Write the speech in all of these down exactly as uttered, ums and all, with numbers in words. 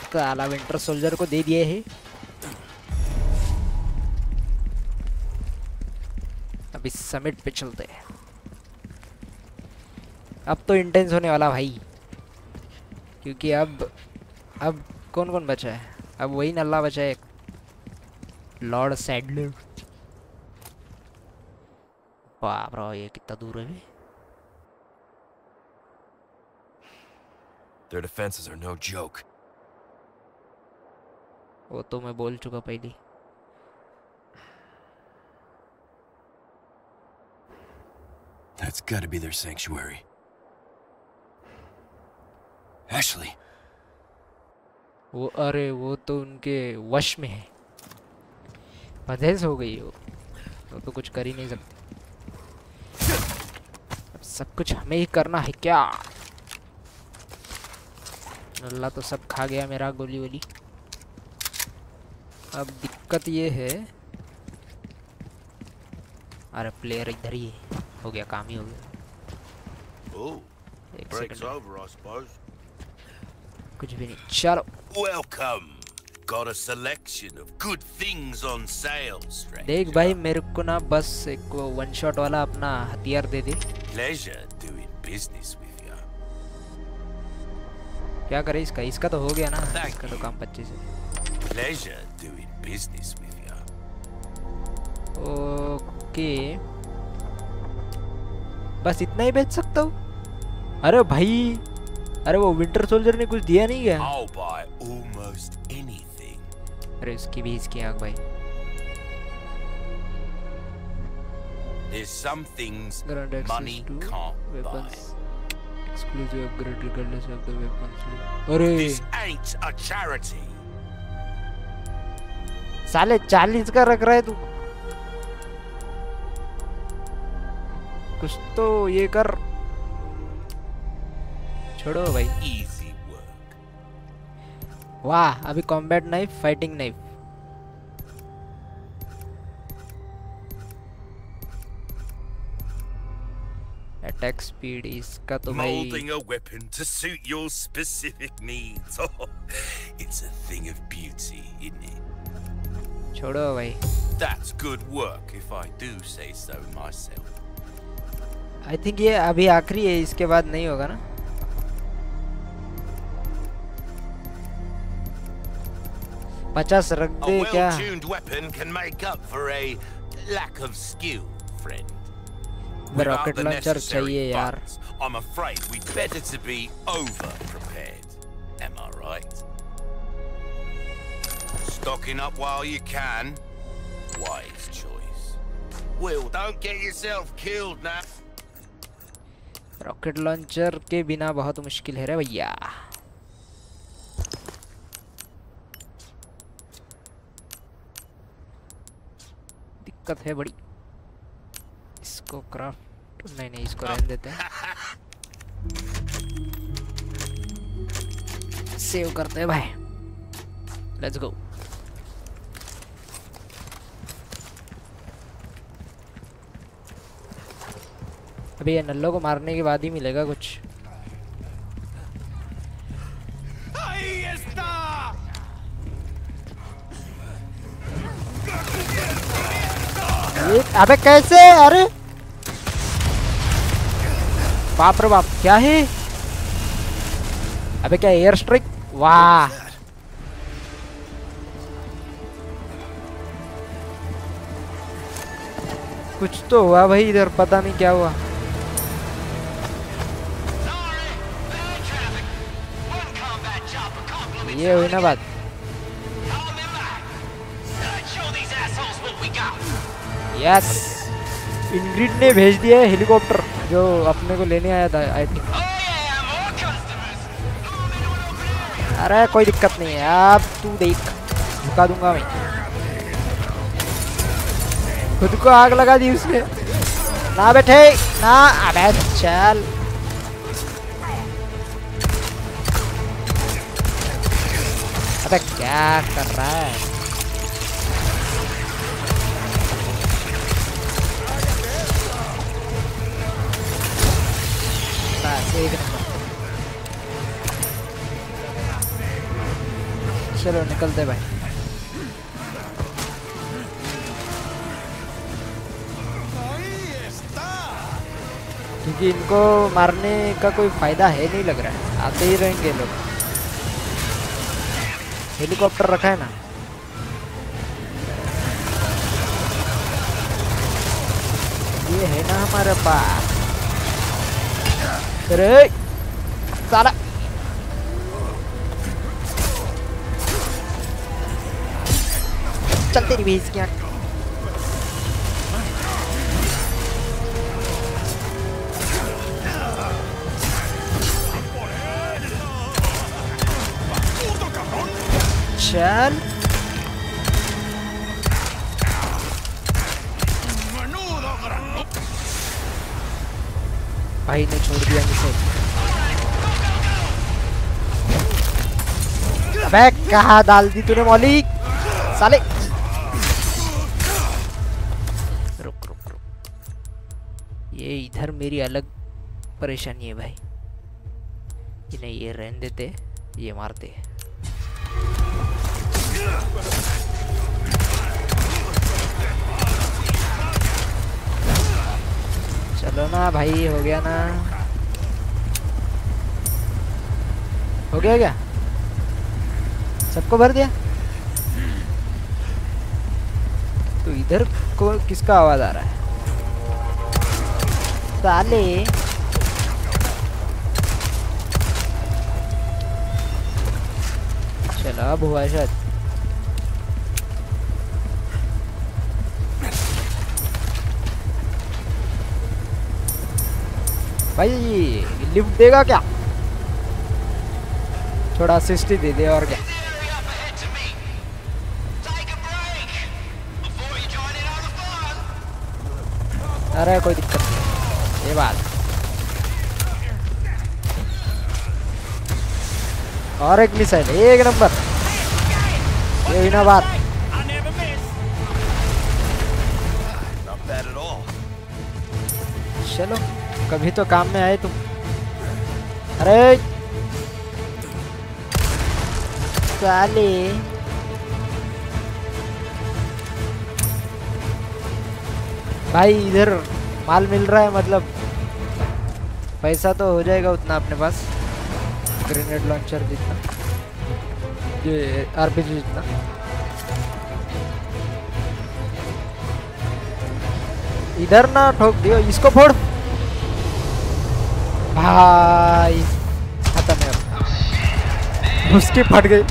काला winter soldier को दे दिए है। अभी समिट पे चलते हैं। अब तो इंटेंस होने वाला भाई, क्योंकि अब अब कौन कौन बचा है? अब वही नल्ला बचा है, लॉर्ड सैडलर। बाप रे, ये कितना दूर है? Their defenses are no joke. वो तो मैं बोल चुका पहले। That's gotta be their sanctuary. Ashley. वो अरे वो तो उनके वश में है, बदहस हो गई वो, वो तो कुछ कर ही नहीं सकते। अब सब कुछ हमें ही करना है क्या? अल्लाह तो सब खा गया मेरा गोली वोली। अब दिक्कत ये है, अरे प्लेयर इधर ही है। हो गया, काम ही हो गया। Oh, एक break's second, over, I suppose. कुछ भी नहीं। चलो Welcome. Got a selection of good things on sale, stranger. देख भाई, मेरे को ना बस एक वन शॉट वाला अपना हथियार दे दे। Pleasure doing business with you. क्या करे इसका? इसका तो हो गया ना, Thank इसका तो you. काम पच्चीस है। Pleasure doing business with you. Okay, बस इतना ही बेच सकता हूँ? अरे भाई, अरे वो विंटर सोल्जर ने कुछ दिया नहीं क्या? I'll buy almost anything. अरे उसकी भी इसकी आग भाई। There's some things Grant access money to can't weapons. buy. Exclusive upgrade regardless of the weapons. अरे This ain't a charity. साले चालीस का रख रहा है तू, कुछ तो ये कर। छोड़ो भाई। Easy work. वाह, अभी combat knife, fighting knife. Attack speed इसका तो भाई। Molding a weapon to suit your specific needs. Oh, it's a thing of beauty, isn't it? छोड़ो भाई। That's good work, if I do say so myself. I think ये अभी आखिरी है, इसके बाद नहीं होगा ना? पचास रख A दे क्या? well-tuned weapon can make up for a lack of skill, friend. Without rocket the launcher necessary चाहिए यार। funds, I'm afraid we'd better to be over-prepared. Am I right? Stocking up while you can. Wise choice. Will, don't get yourself killed now. Rocket launcher के बिना बहुत मुश्किल है रे भैया। दिक्कत है बड़ी। इसको क्राफ्ट नहीं नहीं इसको रहने देते हैं, सेव करते हैं भाई। Let's go. अभी ये नल्लो को मारने के बाद ही मिलेगा कुछ। ये अबे कैसे? अरे बाप रे बाप, क्या है? अबे क्या एयर स्ट्राइक? वाह, कुछ तो हुआ भाई इधर, पता नहीं क्या हुआ। ये हुई ना बात। यस, इंग्रिड ने भेज दिया है हेलीकॉप्टर, जो अपने को लेने आया था आई थिंक। अरे कोई दिक्कत नहीं है, अब तू देख, झुका दूंगा मैं। खुद को आग लगा दी उसने। ना बैठे ना, अबे चल। अबे क्या कर रहा है? बस एक नंबर। चलो निकलते भाई। क्योंकि इनको मारने का कोई फायदा है नहीं लग रहा है, आते ही रहेंगे लोग। हेलीकॉप्टर रखा है ना, ये है ना हमारे पास। अरे साला चल तेरी भैंस की आँख। चल भाई ने छोड़ दिया मुझे। अबे कहाँ डाल दी तूने मौली साले। रुक रुक रुक, ये इधर मेरी अलग परेशानी है भाई। इन्हें ये रहने देते, ये मारते। चलो ना भाई, हो गया ना, हो गया क्या? सबको भर दिया? तो इधर को किसका आवाज आ रहा है साले? चलो अब हुआ शायद। भाई लिफ्ट देगा क्या? थोड़ा असिस्ट ही दे दे और क्या। अरे कोई दिक्कत नहीं, ये बात। और एक मिसाइल, एक नंबर, ये भी ना बात। चलो कभी तो काम में आए तुम। अरे साले भाई, इधर माल मिल रहा है, मतलब पैसा तो हो जाएगा उतना अपने पास। ग्रेनेड लॉन्चर जितना, ये आरपीजी जितना। इधर ना ठोक दियो, इसको फोड़ भाई। खत्म है, उसकी फट गई।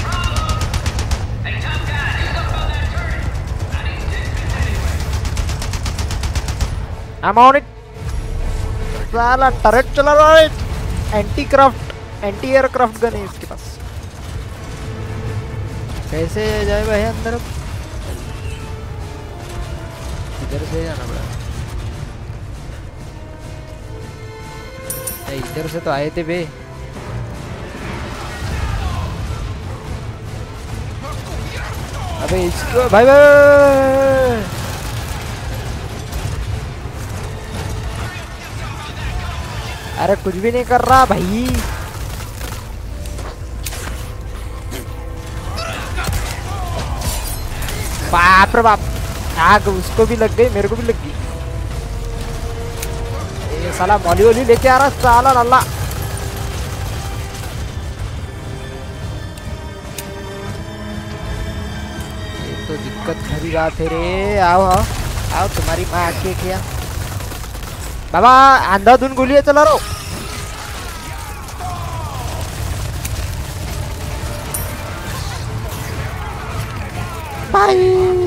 I'm on it। साला टरेट चला रहा है। Anti craft, anti aircraft gun है इसके पास। कैसे जाए भाई अंदर? अब इधर से जाना पड़ा। इधर से तो आए थे बे। अबे इसको भाई भाई, अरे कुछ भी नहीं कर रहा भाई। बाप रे बाप, आग उसको भी लग गई, मेरे को भी लग गई। ये साला मौली वोली लेके आ रहा साला नल्ला। ये तो दिक्कत खरी बात है रे। आओ आओ आओ, तुम्हारी माँ आके क्या बाबा अंधाधुन गोलियां चला रहा हूं भाई।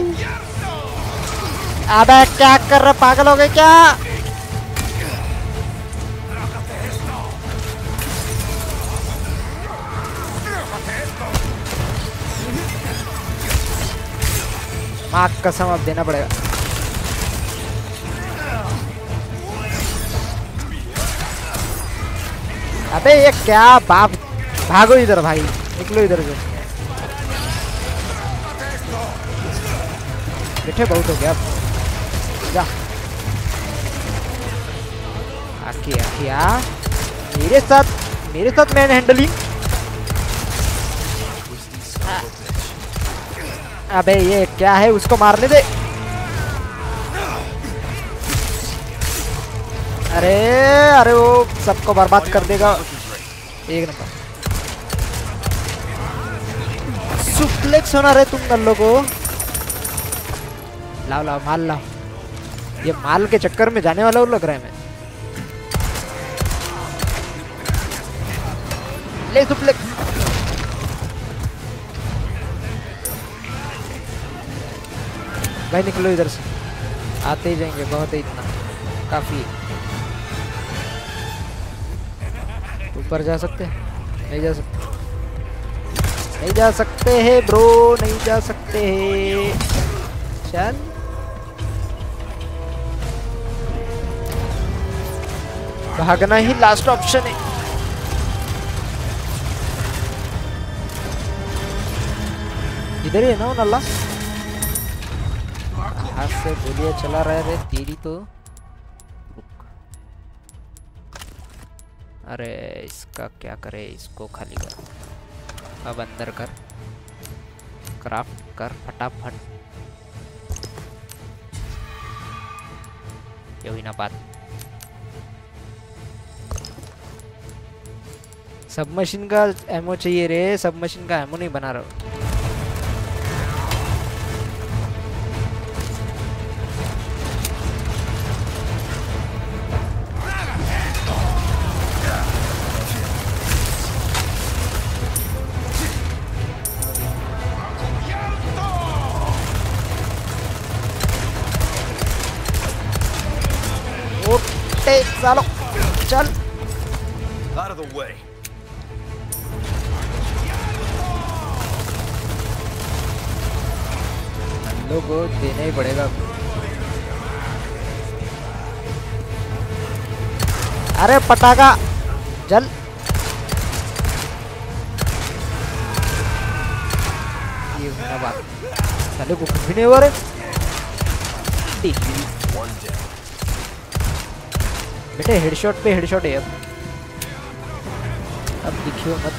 अबे क्या कर रहे, पागल हो गए क्या? माँ कसम अब देना पड़ेगा। अबे ये क्या बाप, भागो इधर भाई, निकलो इधर से। बैठे बहुत हो गया, अब जा आके आके आ मेरे साथ, मेरे साथ मैन हैंडलिंग। अबे ये क्या है, उसको मारने दे। अरे अरे वो सबको बर्बाद कर देगा। एक नंबर सुप्लेक्स होना रे तुम नल्लो को। लाओ लाओ माल लाओ। ये माल के चक्कर में जाने वाला लग रहा है मैं। ले सुप्लेक्स। भाई निकलो इधर से, आते ही जाएंगे, बहुत है इतना काफी। ऊपर जा सकते हैं? नहीं जा सकते, नहीं जा सकते हैं ब्रो, नहीं जा सकते हैं। चल भागना ही लास्ट ऑप्शन है। इधर ही है ना नल्ला, हाथ से गोलियां चला रहे रे तेरी तो। अरे इसका क्या करे, इसको खाली कर। अब अंदर कर, क्राफ्ट कर फटाफट। ये हुई ना बात। सबमशीन का एमो चाहिए रे, सबमशीन का एमो नहीं बना रहा हूँ। चलो चल Out of the way. लोगों देना ही पड़ेगा। अरे पटाखा जल। ये होना बात, साले को कुछ भी नहीं हो रहा है। बेटे हेडशॉट पे हेडशॉट है। अब अब दिखियो मत।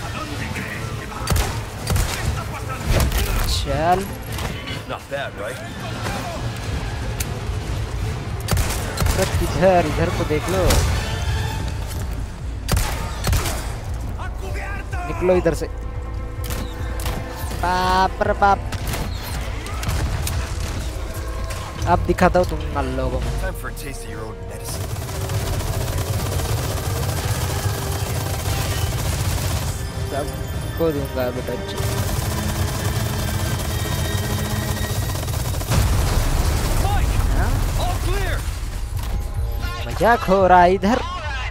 चल Not bad, right? इधर इधर को देख लो। निकलो इधर से। बाप रे बाप। अब दिखाता हूँ तुम नल लोगों को। Time for a taste of your own medicine. सबको दूंगा बेटा। All clear. मजाक हो रहा है इधर।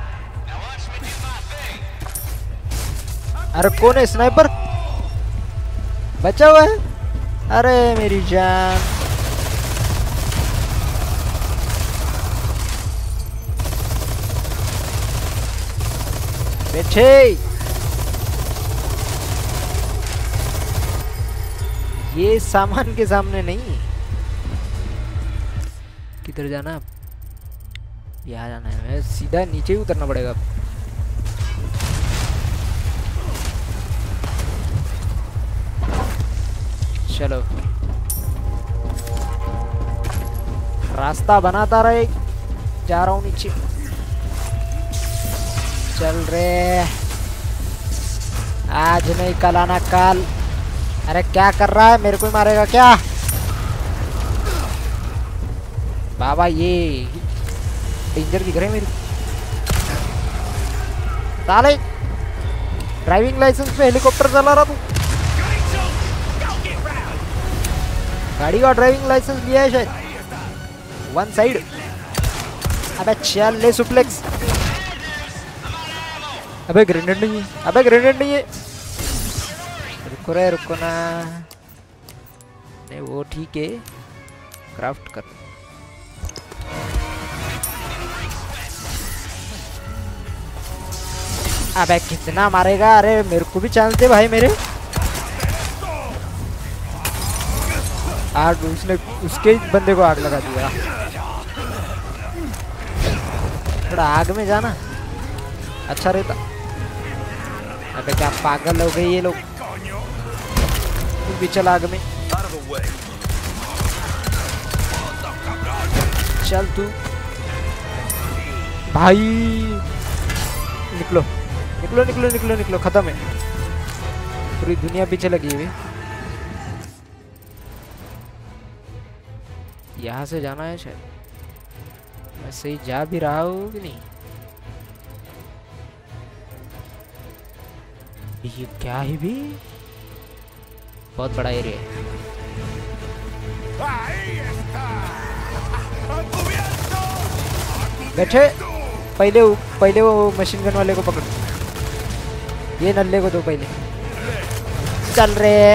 अरे कौन है स्नाइपर? बचा हुआ है? अरे मेरी जान। बैठे ये सामान के सामने नहीं। किधर जाना? यहाँ जाना है। मैं सीधा नीचे ही उतरना पड़ेगा। चलो रास्ता बनाता रहे। जा रहा हूँ नीचे। चल रे, आज नहीं कल आना कल। अरे क्या कर रहा है? मेरे को ही मारेगा क्या? बाबा ये डेंजर दिख रहे हैं मेरी। साले ड्राइविंग लाइसेंस पे हेलीकॉप्टर चला रहा तू। गाड़ी का ड्राइविंग लाइसेंस लिया है शायद। One side. अबे चल ले सुप्लेक्स। अबे ग्रेनेड नहीं है। अबे ग्रेनेड नहीं है। रुको रे रुको ना। नहीं वो ठीक है, क्राफ्ट कर। अबे कितना मारेगा? अरे मेरे को भी चांस दे भाई मेरे। आग उसने उसके बंदे को आग लगा दिया। थोड़ा आग में जाना अच्छा रहता। अबे क्या पागल हो गए ये लोग? तू भी चल आग में। other way. चल तू भाई, निकलो निकलो निकलो निकलो निकलो, खत्म है, पूरी दुनिया पीछे लगी हुई। यहाँ से जाना है शायद, मैं सही जा भी रहा हूँ कि नहीं? ये क्या है भी, बहुत बड़ा एरिया है। बैठे, पहले वो पहले वो मशीन गन वाले को पकड़, ये नल्ले को दो पहले। चल रहे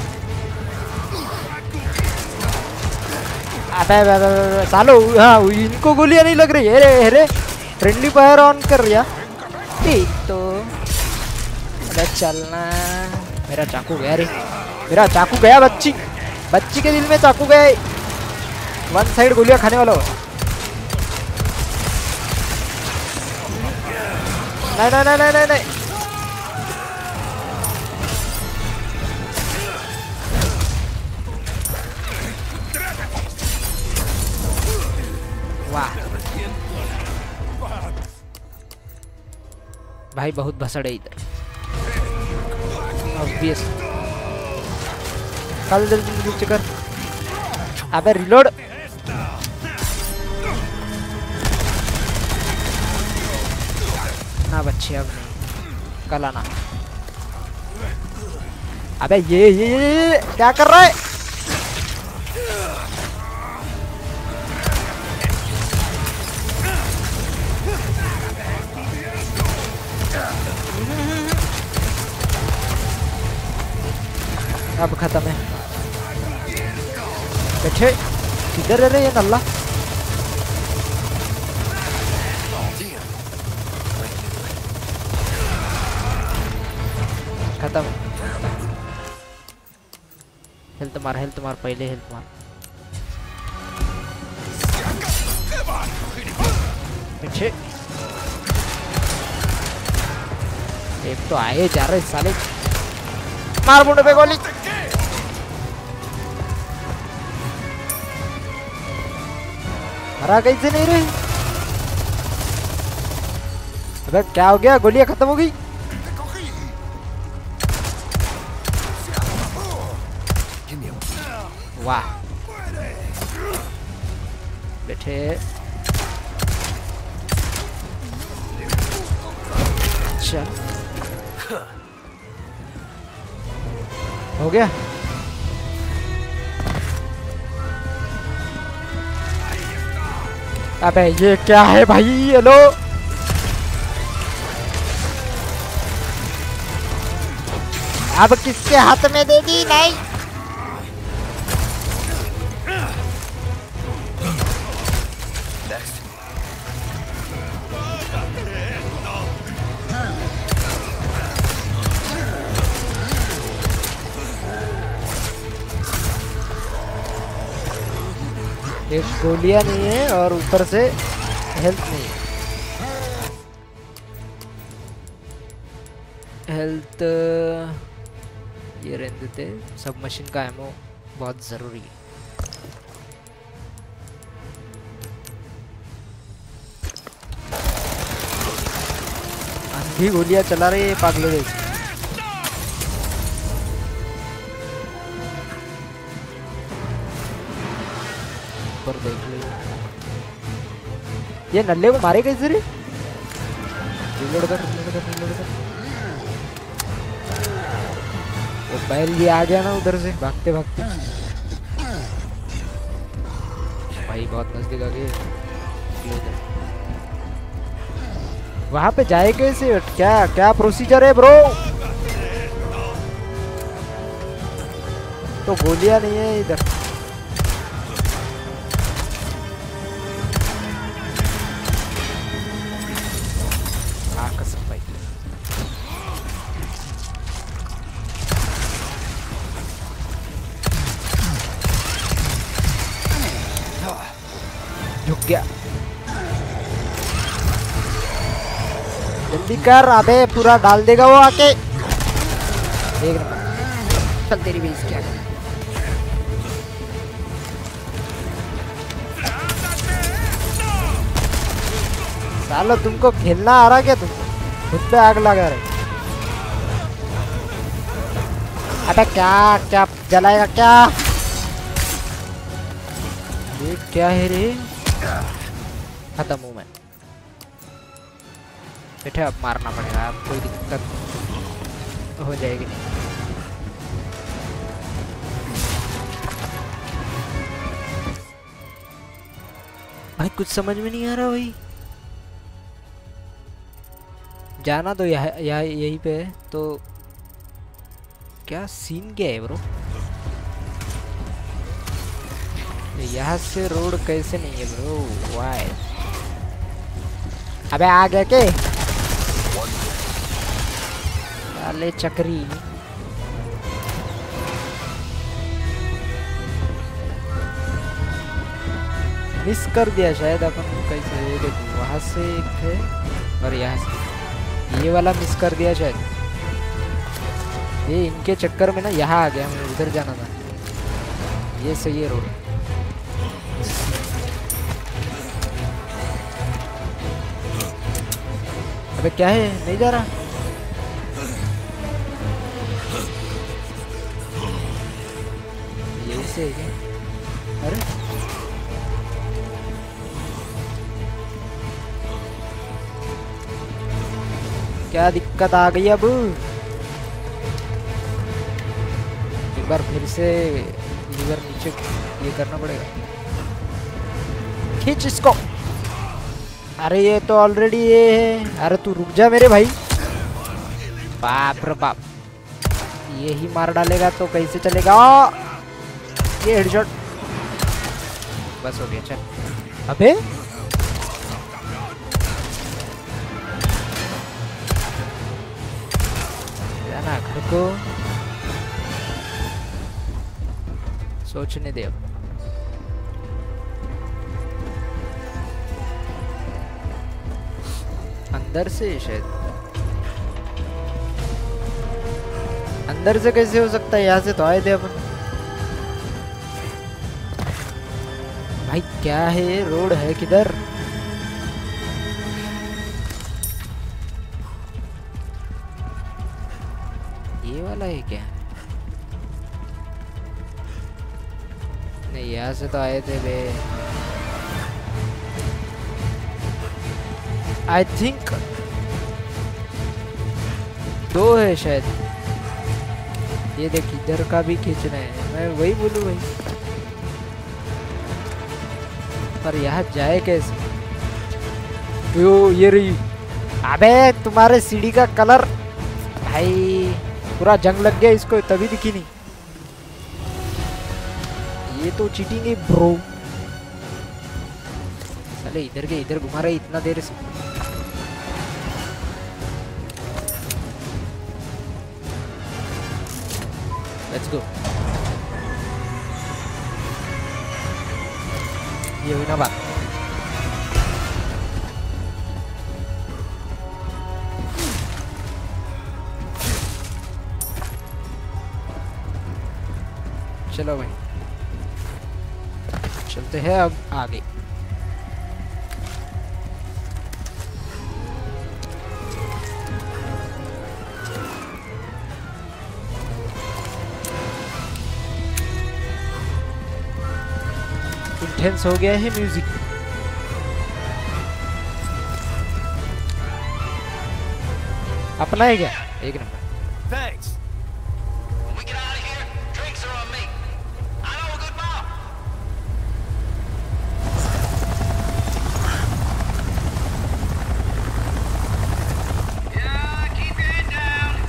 अबे सालो, हाँ इनको गोलियां नहीं लग रही है रे, अरे फ्रेंडली फायर ऑन कर रिया ठीक तो। अबे चलना, मेरा चाकू गया रे, मेरा चाकू गया, बच्ची बच्ची के दिल में चाकू गया, वन साइड गोलियां खाने वाला हो। नहीं नहीं नहीं नहीं नहीं, वाह भाई बहुत भसड़ है इधर, ऑब्वियस। कल जल्दी जल्दी कर, अबे रिलोड, ना बच्चे अब नहीं, कल आना। अबे ये ये, ये, ये क्या कर रहा है? अब खत्म है। बैठे किधर है रे ये नल्ला? खत्म। हेल्थ मार, हेल्थ मार, पहले हेल्थ मार। पीछे एक तो आए जा रहे साले, मार मुंडे पे गोली। मरा कैसे नहीं रहे? अबे क्या हो गया, गोलियां खत्म हो गई? वाह बैठे, चल हो गया। अबे ये क्या है भाई, हेलो अब किसके हाथ में दे दी? नहीं एक गोलियां नहीं है और ऊपर से हेल्थ नहीं है। हेल्थ ये रहने देते, सब मशीन का एमो बहुत जरूरी है। अंधी गोलियां चला रहे पागलों जैसे। पर देख लो ये नल्ले को मारे कैसे रे? रिलोड कर, रिलोड कर, रिलोड कर। वो बैल ये आ गया ना उधर से भागते भागते, भाई बहुत नजदीक आ गए। वहां पे जाए कैसे? क्या क्या प्रोसीजर है ब्रो? तो गोलियां नहीं है इधर। झुक गया, जल्दी कर। अबे पूरा डाल देगा वो आके। एक नंबर, चल तेरी बेइज्जती क्या कर। सालो तुमको खेलना आ रहा क्या? तुमको खुद पे आग लगा रहे। अबे क्या क्या जलाएगा क्या? ये क्या है रे? खत्म हूँ मैं। बैठे अब मारना पड़ेगा, अब कोई दिक्कत हो जाएगी नहीं। भाई कुछ समझ में नहीं आ रहा भाई। जाना तो यहाँ यहाँ यहीं पे है तो क्या सीन क्या है ब्रो? यहाँ से रोड कैसे नहीं है ब्रो? वाई अबे आ गया के ले चक्री। मिस कर दिया शायद अपन कैसे। देखो वहां से एक है और यहाँ से ये वाला मिस कर दिया शायद। ये इनके चक्कर में ना यहाँ आ गया, मुझे उधर जाना था। ये सही है रोड। अबे क्या है, नहीं जा रहा? यही से है क्या? अरे क्या दिक्कत आ गई? अब एक बार फिर से लीवर नीचे ये करना पड़ेगा। खींच इसको। अरे ये तो ऑलरेडी ये है। अरे तू रुक जा मेरे भाई। बाप रे बाप, ये ही मार डालेगा तो कैसे चलेगा? ये हेडशॉट बस हो गया। चल अबे जाना घर को, सोचने दे। अब अंदर से शायद, अंदर से कैसे हो सकता है? यहाँ से तो आए थे अपन। भाई क्या है? रोड है किधर? ये वाला है क्या? नहीं, यहाँ से तो आए थे बे। आई थिंक दो है शायद। ये देख इधर का भी खींचना है, मैं वही बोलूँ भाई। पर यहाँ जाए कैसे? यो ये रही। अबे तुम्हारे सीढ़ी का कलर भाई पूरा जंग लग गया इसको, तभी दिखी नहीं। ये तो चीटिंग है ब्रो। साले इधर के इधर घुमा रहे इतना देर से। Let's go. ये हुई ना बात। चलो भाई चलते हैं अब आगे। इंटेंस हो गया है म्यूजिक। अपना है क्या? एक number. Thanks. When we get out of here, drinks are on me. I know a good bar. Yeah, keep your head down.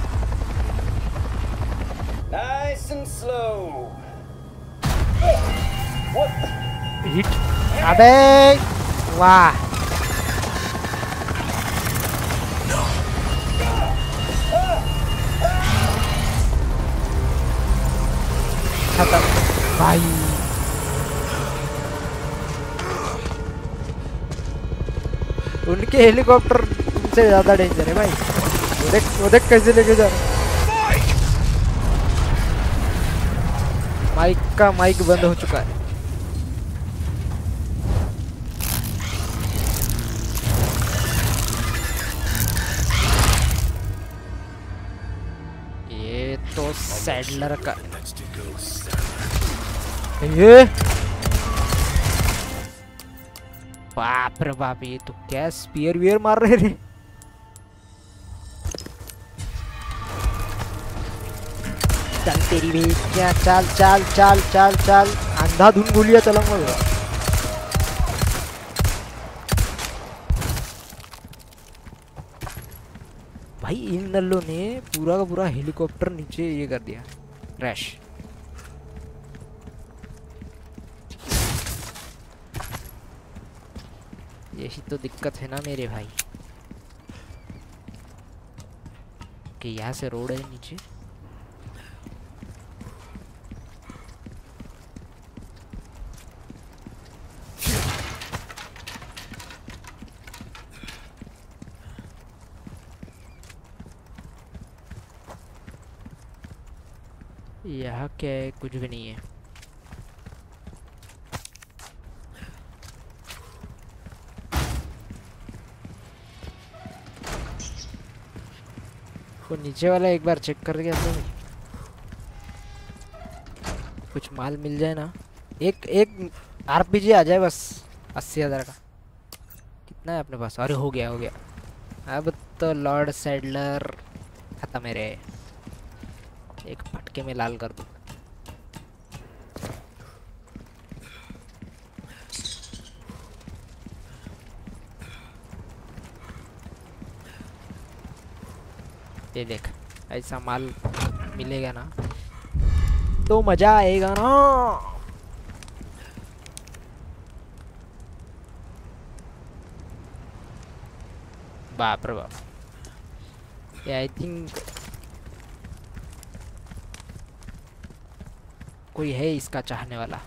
Nice and slow. What? Hit. अबे वाह, खत्म भाई। उनके हेलीकॉप्टर तुमसे ज्यादा डेंजर है भाई। वो देख वो देख कैसे लेके जा रहा है। माइक का माइक बंद हो चुका है। सैडलर का ये बाप रे बाप, ये तो क्या स्पीयर वियर मार रहे रे। चल तेरी भी क्या, चल चल चल चल चल, अंधाधुन गोलियां चलाऊंगा। भाई इन नल्लों ने पूरा का पूरा हेलीकॉप्टर नीचे ये कर दिया, क्रैश। यही तो दिक्कत है ना मेरे भाई, कि यहाँ से रोड है नीचे। यहाँ क्या है, कुछ भी नहीं है। वो नीचे वाला एक बार चेक कर गया तो कुछ माल मिल जाए ना। एक एक आरपीजी आ जाए बस, अस्सी हजार का। कितना है अपने पास? अरे हो गया हो गया। अब तो लॉर्ड सैडलर खत्म है रे, एक फटके में लाल कर दूं। ये देख, ऐसा माल मिलेगा ना तो मजा आएगा ना। बाप रे बाप, ये आई थिंक कोई है इसका चाहने वाला।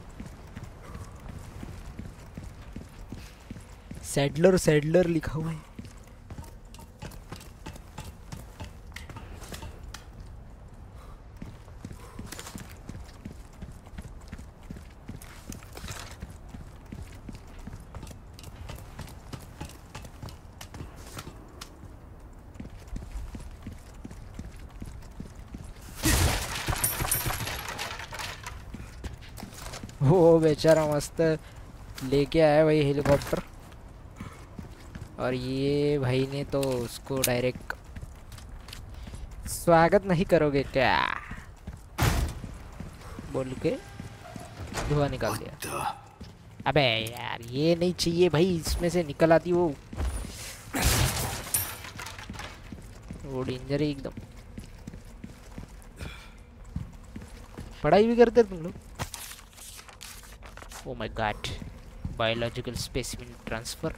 सैडलर सैडलर लिखा हुआ है। वो बेचारा मस्त लेके आया भाई हेलीकॉप्टर, और ये भाई ने तो उसको डायरेक्ट स्वागत नहीं करोगे क्या बोल के धुआं निकाल दिया। अबे यार ये नहीं चाहिए भाई, इसमें से निकल आती वो वो डेंजर है एकदम। पढ़ाई भी करते तुम लोग? Oh my god, biological specimen transfer।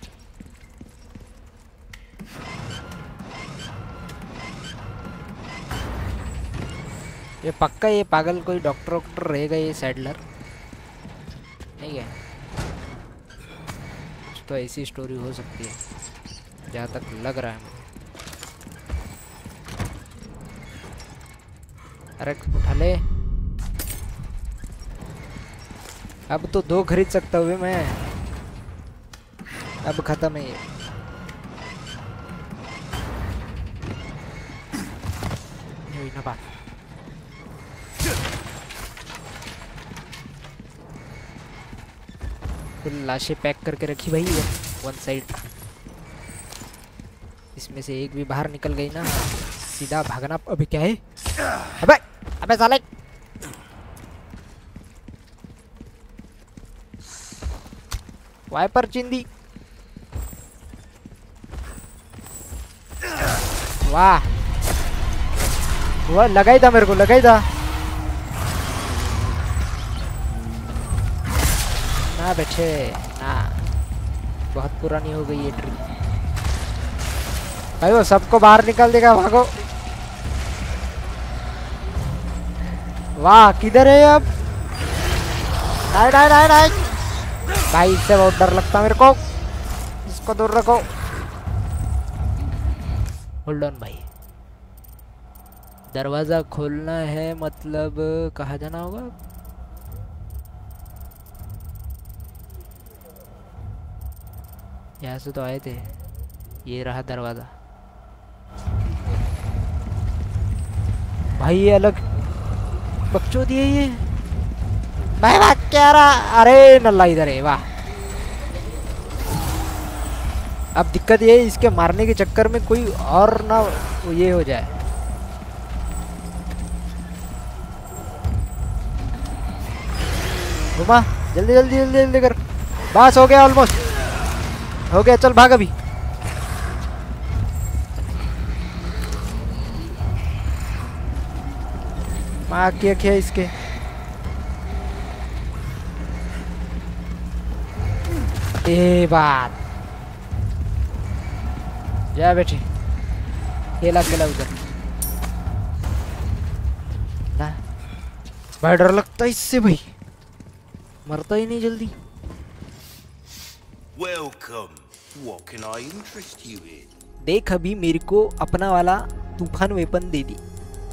ये पक्का ये पागल कोई डॉक्टर वॉक्टर रहेगा ये सैडलर, नहीं है? तो ऐसी स्टोरी हो सकती है जहाँ तक लग रहा है मुझे। अरे उठा ले, अब तो दो खरीद सकता हूँ मैं, अब खत्म है ये। ये ना बात, तो लाशें पैक करके रखी भाई वन साइड। इसमें से एक भी बाहर निकल गई ना सीधा भागना। अभी क्या है? अबे अबे साले, वाइपर चिंदी। वाह वो लगाई था, मेरे को लगाई था ना बेटे ना, बहुत पुरानी हो गई ये ट्रिक भाई। वो सबको बाहर निकाल देगा, भागो। वाह किधर है अब? राइट राइट राइट राइट भाई, इससे बहुत डर लगता मेरे को, इसको दूर रखो। होल्ड ऑन भाई, दरवाजा खोलना है मतलब कहाँ जाना होगा? यहाँ से तो आए थे, ये रहा दरवाजा। भाई ये अलग बकचोदी है ये। भाई भाग क्या रहा, अरे नल्ला इधर है, वाह। अब दिक्कत ये है इसके मारने के चक्कर में कोई और ना ये हो जाए। घुमा जल्दी जल्दी जल्दी जल्दी कर, बस हो गया, ऑलमोस्ट हो गया, चल भाग अभी। माँ क्या क्या इसके, ए बात जा बेटे, खेला खेला उधर ना। भाई डर लगता है इससे, भाई मरता ही नहीं जल्दी। Welcome. What can I interest you in? देख अभी मेरे को अपना वाला तूफान वेपन दे दी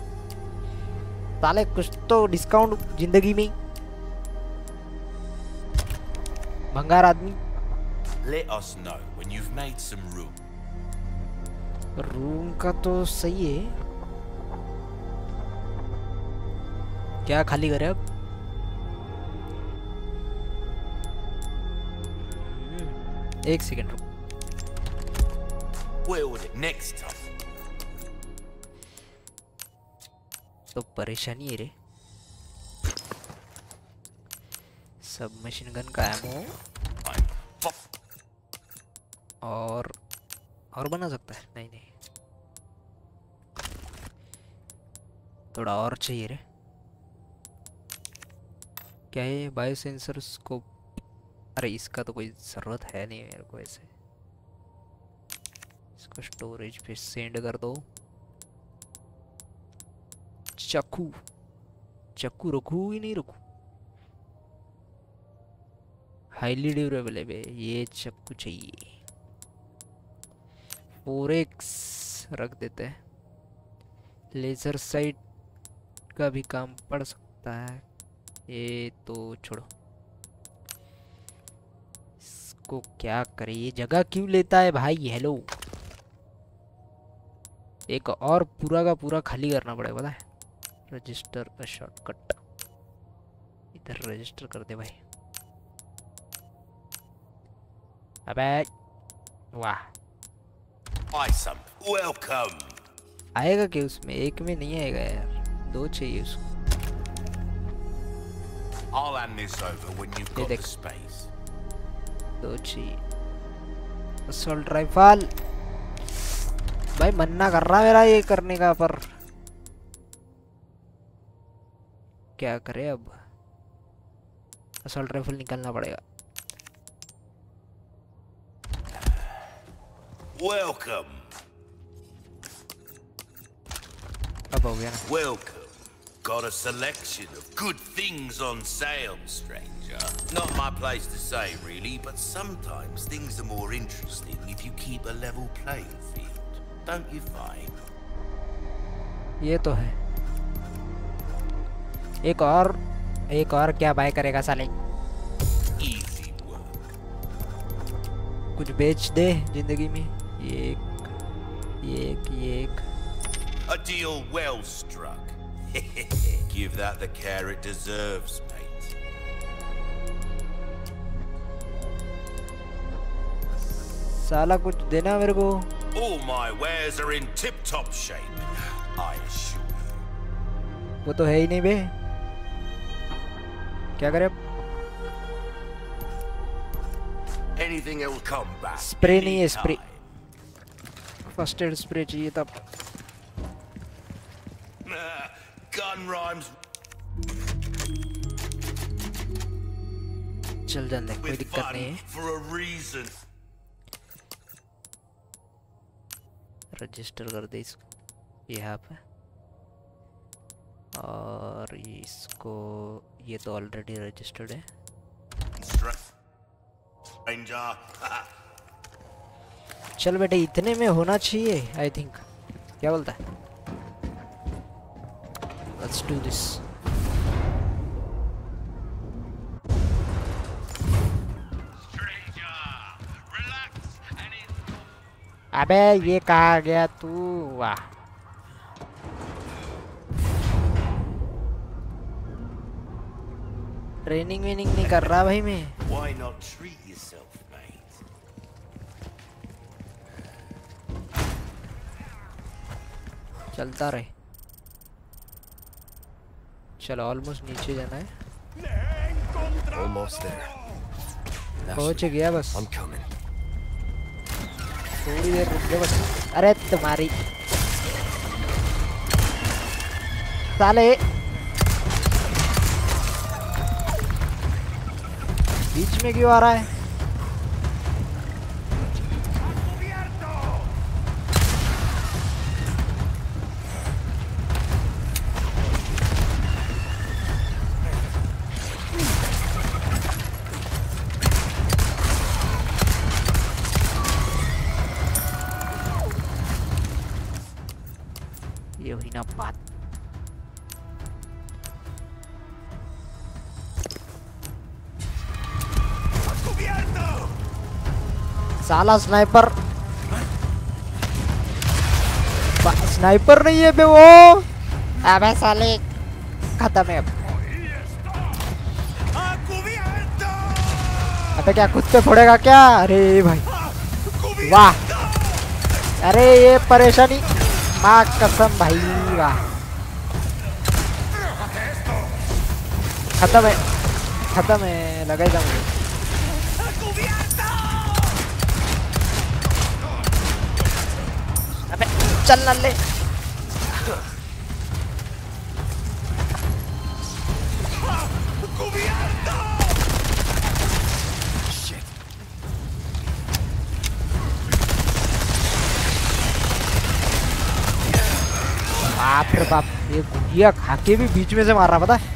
साले, कुछ तो डिस्काउंट जिंदगी में। भंगार आदमी। Let us know when you've made some room. Room का तो सही है, क्या खाली करे अब। एक सेकंड रुक। Where would it next time? तो परेशानी है रे, सब मशीन गन का एमो और और बना सकता है, नहीं नहीं थोड़ा और चाहिए रे। क्या है बायो सेंसर स्कोप, अरे इसका तो कोई ज़रूरत है नहीं मेरे को ऐसे। इसको स्टोरेज पे सेंड कर दो। चाकू चाकू रखूँ ही नहीं रखूँ, हाईली ड्यूरेबल है बे ये चाकू चाहिए। फोरेक्स रख देते हैं, लेजर साइट का भी काम पड़ सकता है, ये तो छोड़ो। इसको क्या करे, ये जगह क्यों लेता है भाई। हेलो, एक और पूरा का पूरा खाली करना पड़ेगा पता है। रजिस्टर अ शॉर्टकट, इधर रजिस्टर कर दे भाई। अबे वाह, Awesome. Welcome. आएगा क्या उसमें, एक में नहीं आएगा यार, दो चाहिए उसको। I'll hand this over when you've got the space. दो चाहिए। असॉल्ट राइफल भाई, मन्ना कर रहा मेरा ये करने का, पर क्या करे अब। असॉल्ट राइफल निकालना पड़ेगा। Welcome. अब हो गया ना। Welcome. Got a selection of good things on sale, stranger. Not my place to say, really, but sometimes things are more interesting if you keep a level playing field. Don't you find? ये तो है। एक और एक और क्या bye करेगा साले। Easy work. कुछ बेच दे जिंदगी में। ये एक ये एक ये एक A deal well struck. Give that the care it deserves, mate. साला कुछ देना मेरे को। All my wares are in tip-top shape, I assure you. वो तो है ही नहीं बे, क्या करे अब। Anything will come back. Spray नहीं है, spray anytime. First aid spray चाहिए तब। Gun rhymes चल जाने दे, कोई with दिक्कत fun नहीं है। for a reason. रजिस्टर कर दे इसको यहाँ पे, और इसको ये तो ऑलरेडी रजिस्टर्ड है। Stranger. चल बेटे, इतने में होना चाहिए आई थिंक, क्या बोलता है। Let's do this. अबे ये कहाँ गया तू, वाह। ट्रेनिंग वेनिंग नहीं कर रहा भाई मैं। Why not treat yourself, mate? चलता रहे। चलो ऑलमोस्ट नीचे जाना है। Almost there. पहुंच गया बस। I'm coming. थोड़ी देर रुक जा बस। अरे तुम्हारी साले बीच में क्यों आ रहा है? ये हुई ना बात। साला स्नाइपर स्नाइपर नहीं है बे वो। अबे साले खत्म है अब। अबे क्या खुद पे फोड़ेगा क्या? अरे भाई वाह। अरे ये परेशानी माँ कसम भाई वाह। खत्म है खत्म है लगेगा मुझे। अबे चल ना ले। बाप रे बाप ये गुड़िया खा के भी बीच में से मार रहा पता है।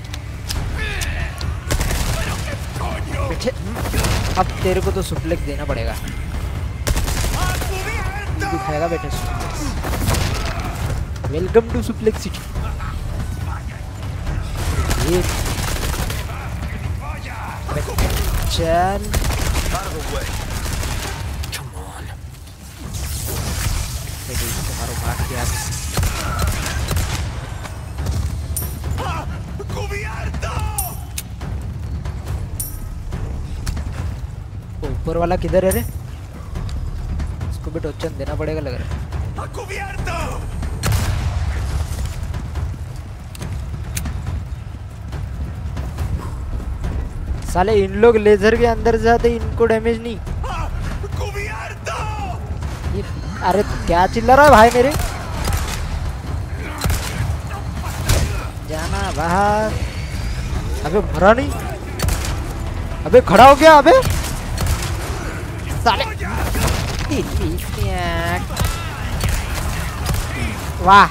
पीछे अब तेरे को तो सुप्लेक्स देना पड़ेगा। दिखाएगा बेटे वेलकम टू सुप्लेक्स सिटी। चल तुम्हारा मार दिया। ऊपर वाला किधर है रे? इसको भी टोचन देना पड़ेगा लग रहा है। साले इन लोग लेजर के अंदर जाते इनको डैमेज नहीं। ये अरे क्या चिल्ला रहा है भाई मेरे? जाना बाहर। अबे मरा नहीं। अबे खड़ा हो गया। अबे साले वाह।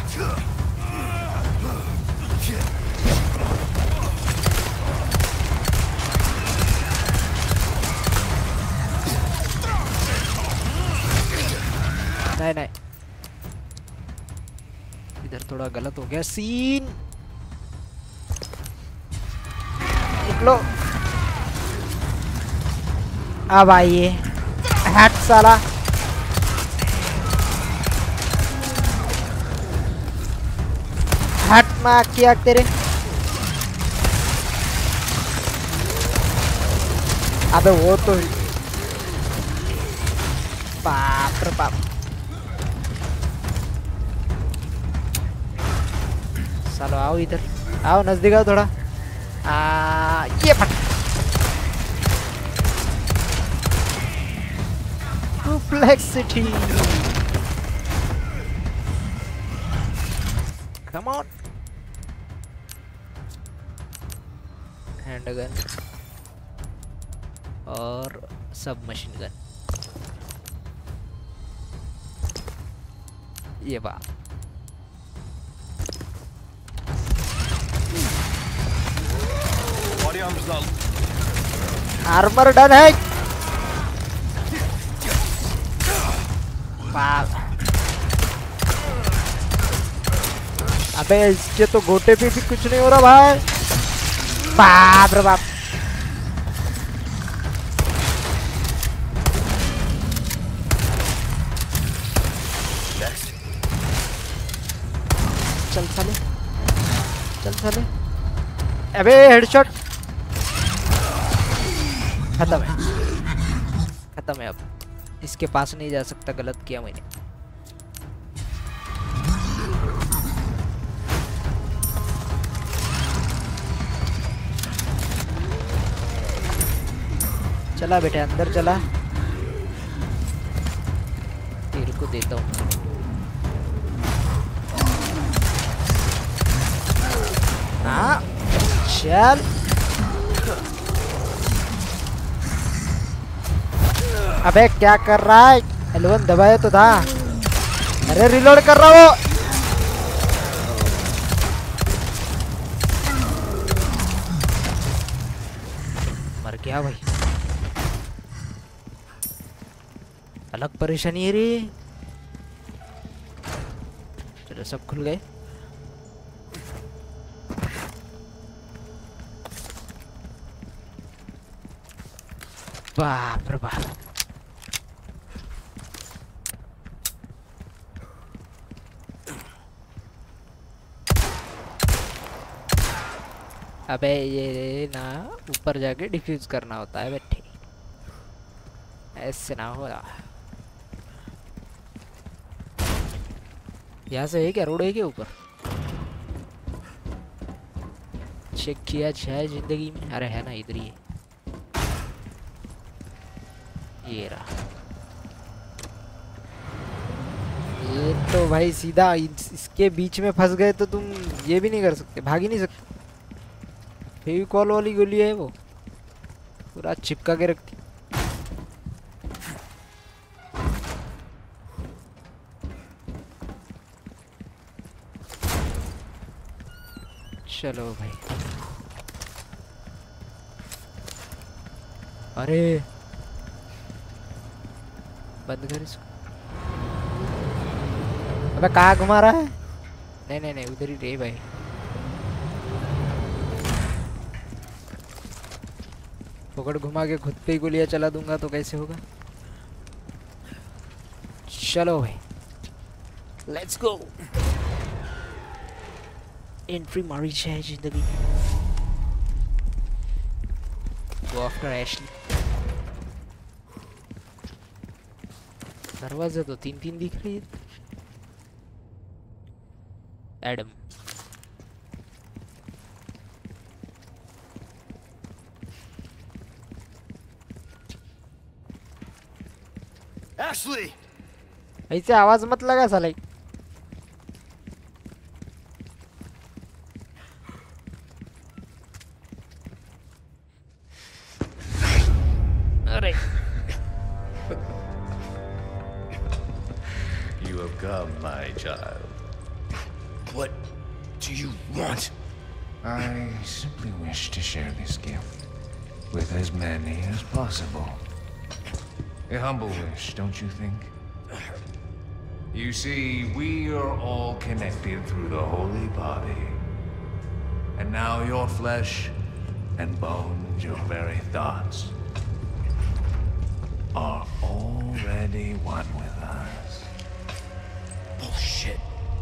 नहीं नहीं इधर थोड़ा गलत हो गया सीन। निकलो अब आइए हट साला। हट माँ किया तेरे। अबे वो तो बाप रे बाप। चलो आओ इधर आओ नजदीक आओ थोड़ा। आ ये फट Complexity. Come on. Handgun और सबमशीन गन। ये बात आर्मर डन है। अबे इसके तो गोटे पे भी कुछ नहीं हो रहा भाई। बाप रे बाप। चल साले चल साले। अबे हेडशॉट खत्म है, खत्म है। अब इसके पास नहीं जा सकता, गलत किया मैंने। चला बेटे अंदर चला, तेरे को देता हूँ। हाँ चल, अबे क्या कर रहा है? एल वन दबाया तो था। अरे रिलोड कर रहा वो। मर गया भाई, अलग परेशानी है रे। चलो सब खुल गए। बाप रे बाप, अबे ये ना ऊपर जाके डिफ्यूज करना होता है बैठे, ऐसे ना हो। यहाँ से है क्या? रोड है क्या ऊपर? चेक किया है जिंदगी में? अरे है ना, इधर ही है। ये रहा। ये तो भाई सीधा इस, इसके बीच में फंस गए तो तुम ये भी नहीं कर सकते, भाग ही नहीं सकते। फेविकॉल वाली गोली है वो, पूरा चिपका के रखती। चलो भाई, अरे बंद कर इसको। अबे कहाँ घुमा रहा है? नहीं नहीं नहीं, उधर ही रहे भाई। पकड़ घुमा के खुद पे ही गोलियां चला दूंगा तो कैसे होगा? चलो भाई, लेट्स गो। एंट्री मारी है जिंदगी में। Go after Ashley. दरवाजे तो तीन तीन दिख रही है। Adam, Ashley! ऐसे आवाज मत लगा साले। अरे You have come, my child. What do you want? I simply wish to share this gift with as many as possible. A humble wish, don't you think? You see, we are all connected through the holy body. And now your flesh and bones, your very thoughts, are already one with us. Bullshit.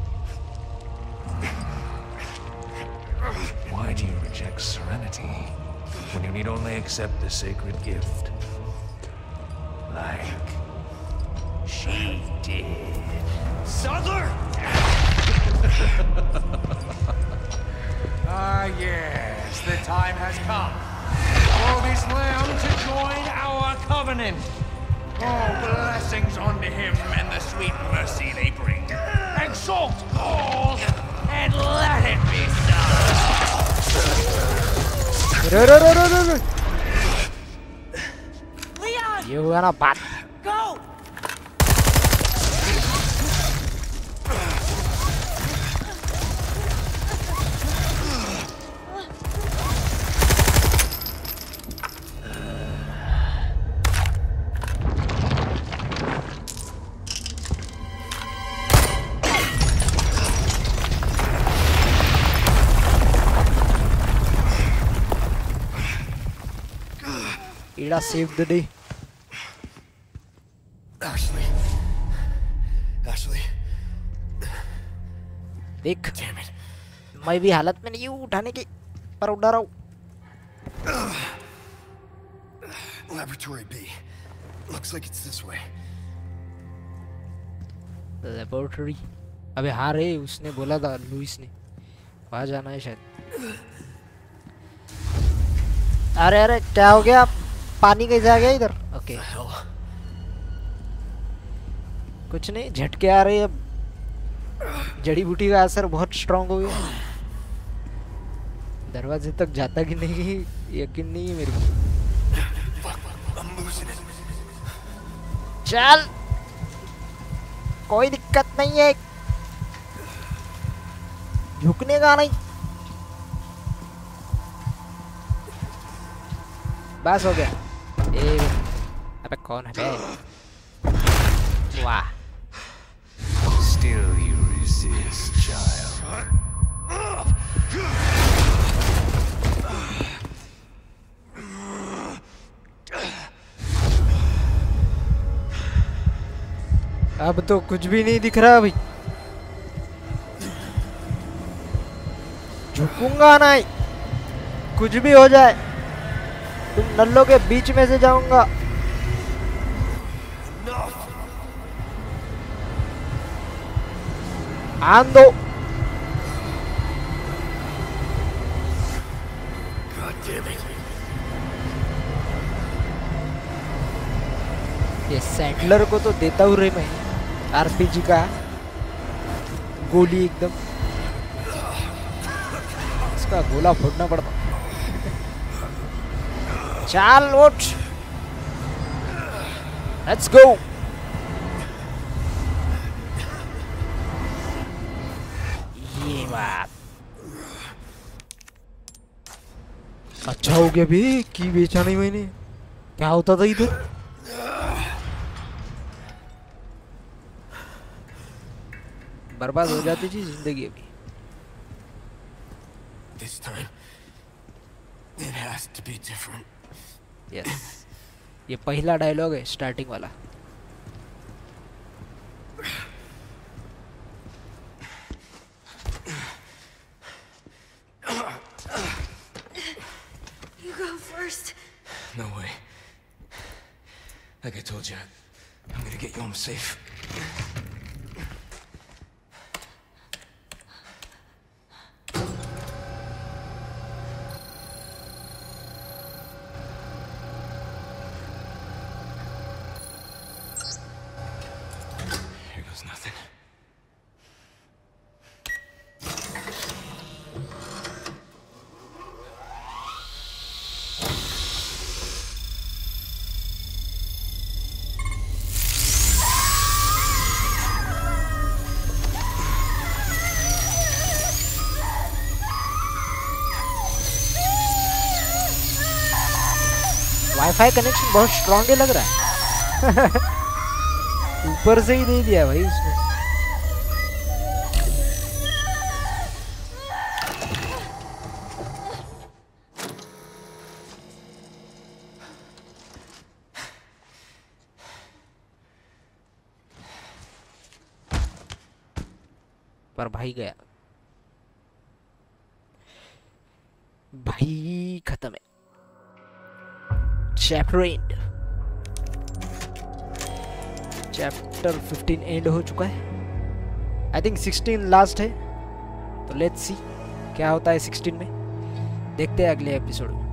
Why do you reject serenity when you need only accept the sacred gift? Like she did. Sadler! Ah, yes, the time has come for this lamb to join our covenant. Oh, blessings unto him and the sweet mercy they bring. Exalt all and let it be done. ये हुआ ना बात। Go! Ida saved the day. Ashley. Ashley. देख, Damn it. मैं भी हालत में नहीं हूँ उठाने की, पर उठा रहा हूँ। Laboratory B. Looks like it's this way. Laboratory. अबे हाँ रे, उसने बोला था लुइस ने वहाँ जाना है शायद। अरे अरे क्या हो गया? पानी कैसे आ गया इधर? ओके कुछ नहीं, झटके आ रहे हैं। अब जड़ी बूटी का असर बहुत स्ट्रांग हो गया। दरवाजे तक जाता कि नहीं यकीन नहीं है मेरे को। चल कोई दिक्कत नहीं है, झुकने का नहीं। बस हो गया। ए अबे कौन है बे? वाह Still you resist, child. अब तो कुछ भी नहीं दिख रहा भाई। झुकूंगा नहीं, कुछ भी हो जाए। तुम नल्लों के बीच में से जाऊंगा। आन दो। ये सैटलर को तो देता हूँ रे मैं, आरपीजी का गोली एकदम। इसका गोला फोड़ना पड़ता। चल उठ, लेट्स गो। ये बात अच्छा हो गया भी की बेचा नहीं मैंने। क्या होता था इधर? बर्बाद हो जाती थी जिंदगी अभी। This time, it has to be different. Yes ये पहला डायलॉग है स्टार्टिंग वाला। You go first. No way. Like I told you, I'm gonna get you home safe. Here goes nothing. Wifi connection बहुत स्ट्रांग लग रहा है। ऊपर से ही नहीं दिया भाई उसने। पर भाई गया, भाई खत्म है। Chapter end, chapter fifteen end हो चुका है। आई थिंक सिक्सटीन लास्ट है, तो लेट्स सी क्या होता है सिक्सटीन में। देखते हैं अगले एपिसोड में।